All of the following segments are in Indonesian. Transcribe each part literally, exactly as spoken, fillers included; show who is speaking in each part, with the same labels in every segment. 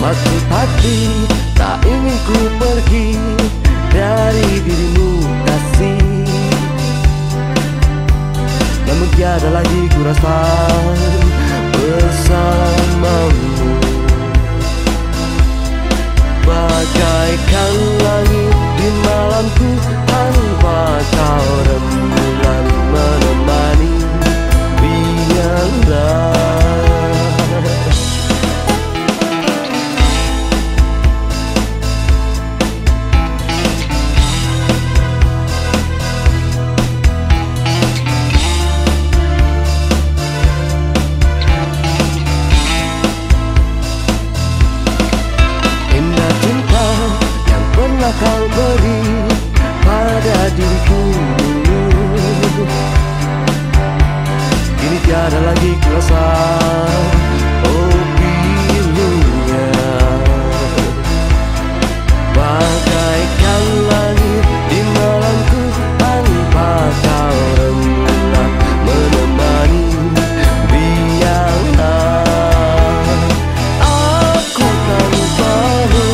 Speaker 1: maksud hati, tak ingin ku pergi dari dirimu kasih. Namun tiada lagi ku rasa bersamamu. Bagaikan langit di malamku tanpa kau rembulan menemani. Biarlah kau beri pada diriku dulu, kini tiada lagi kuasa oh pilunya. Bagaikan langit di malamku tanpa kau rembulan menemani. Biarlah aku tanpamu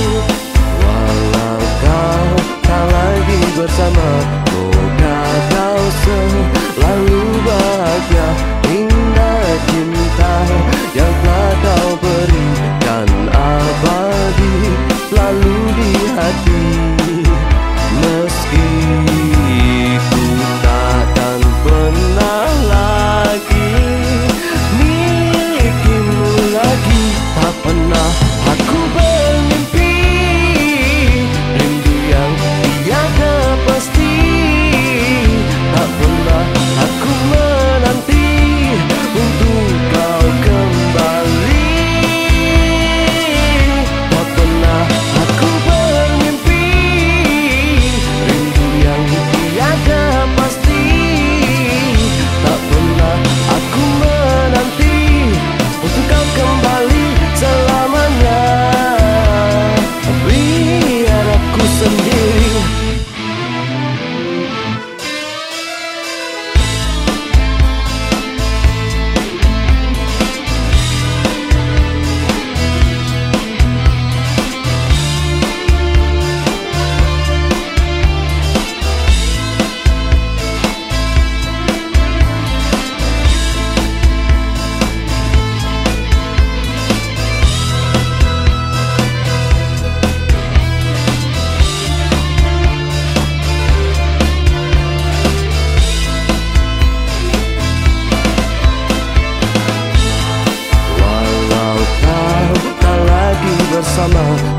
Speaker 1: bersama. Moga kau selalu bahagia. Indah cinta yang telah kau berikan abadi selalu di hati. Meski ku takkan pernah lagi milikimu lagi, tak pernah aku bermimpi rindu yang tiada pasti. Tak pernah aku menanti untuk kau kembali. Tak pernah aku bermimpi rindu yang tiada pasti. Tak pernah aku menanti untuk kau kembali selamanya. Biar aku sendiri. Bersama